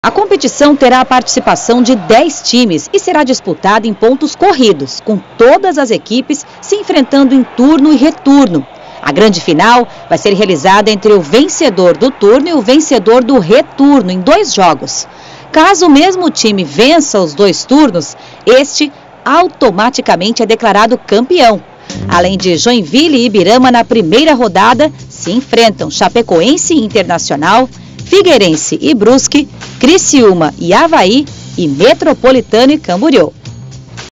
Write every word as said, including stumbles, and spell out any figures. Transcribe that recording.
A competição terá a participação de dez times e será disputada em pontos corridos, com todas as equipes se enfrentando em turno e retorno. A grande final vai ser realizada entre o vencedor do turno e o vencedor do retorno em dois jogos. Caso o mesmo time vença os dois turnos, este automaticamente é declarado campeão. Além de Joinville e Ibirama na primeira rodada, se enfrentam Chapecoense e Internacional, Figueirense e Brusque, Criciúma e Avaí e Metropolitano e Camboriú.